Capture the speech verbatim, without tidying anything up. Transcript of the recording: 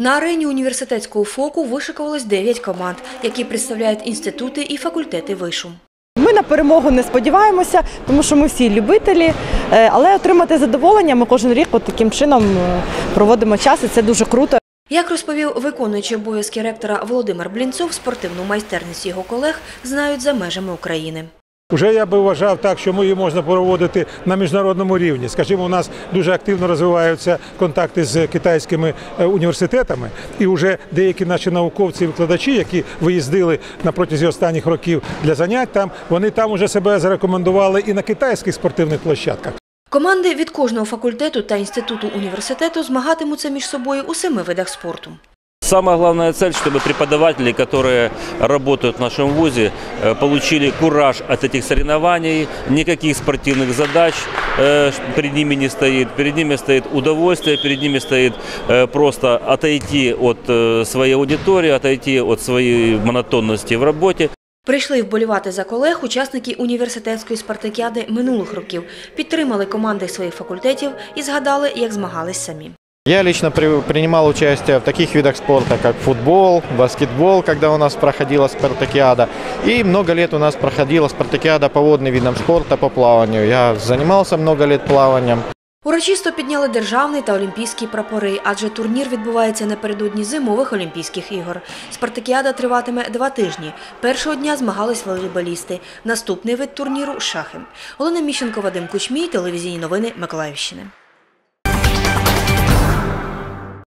На арені університетського фоку вишикувалось дев'ять команд, які представляють інститути і факультети вишу. Ми на перемогу не сподіваємося, тому що ми всі любителі, але отримати задоволення ми кожен рік от таким чином проводимо час, і це дуже круто. Як розповів виконуючий обов'язки ректора Володимир Блінцов, спортивну майстерність його колег знають за межами України. Уже я би вважав так, що ми її можна проводити на міжнародному рівні. Скажімо, у нас дуже активно розвиваються контакти з китайськими університетами, і вже деякі наші науковці і викладачі, які виїздили на протязі останніх років для занять там, вони там уже себе зарекомендували і на китайських спортивних площадках. Команди від кожного факультету та інституту університету змагатимуться між собою у семи видах спорту. Самая главная цель, чтобы преподаватели, которые работают в нашем вузе, получили кураж от этих соревнований, никаких спортивных задач перед ними не стоит. Перед ними стоит удовольствие, перед ними стоит просто отойти от своей аудитории, отойти от своей монотонности в работе. Прийшли вболівати за колег учасники університетської спартакіади минулих років, підтримали команди своїх факультетів і згадали, як змагались самі. Я лично принимал участие в таких видах спорта, как футбол, баскетбол, когда у нас проходила спартакиада. И много лет у нас проходила спартакиада по водным видам спорта, по плаванию. Я занимался много лет плаванием. Урочисто підняли державний та олімпійські прапори, адже турнір відбувається напередодні зимових Олімпійських ігор. Спартакіада триватиме два тижні. Першого дня змагались волейболісти, наступний вид турніру – шахи. Олена Міщенко, Вадим Кучмій, телевізійні новини Миколаївщини.